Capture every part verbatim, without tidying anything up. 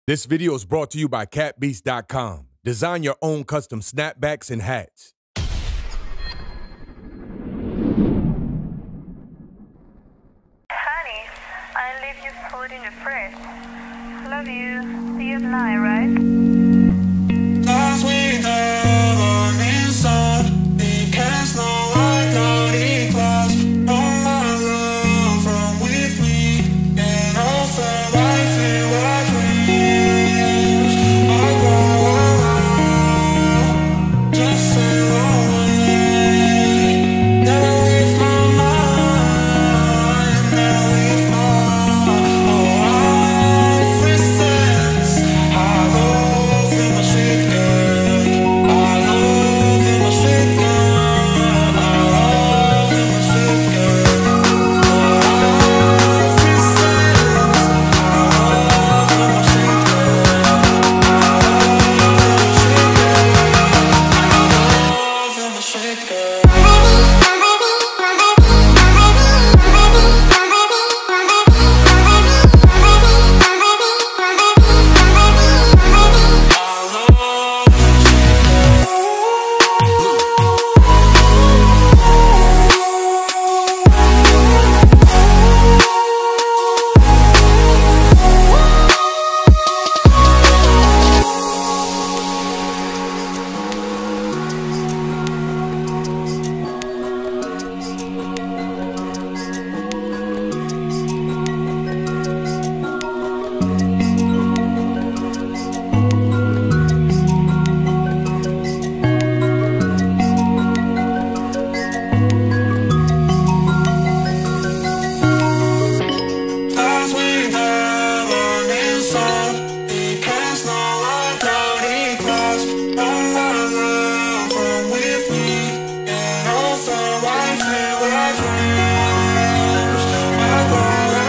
This video is brought to you by cat beast dot com. Design your own custom snapbacks and hats. Honey, I leave you food in the fridge. Love you. See you tonight, right? Lost without warning sun, because no light, cloudy clouds. All my love from with me, and also I feel my dreams. I go around, just sail away. Never leave my mind, never leave my life resents. I love in my shit girl, I love in my shit girl, I love in my shit girl. Life resents. I love in my shit girl, I love in my shit girl. Lost without warning sun, because no light, cloudy clouds. All my love from with me, and also I feel my dreams. I go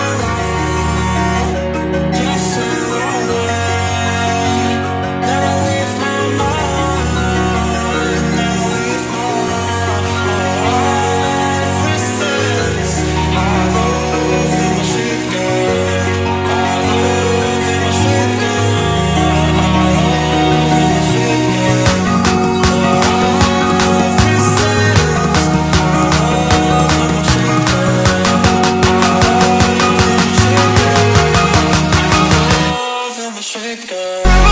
around, just sail away. Never leave my mind, never leave my life resents. I love in my shit girl, I love in my shit girl, I love in my shit girl. Life resents. I love in my shit girl, I love in my shit girl, I love in my shit girl.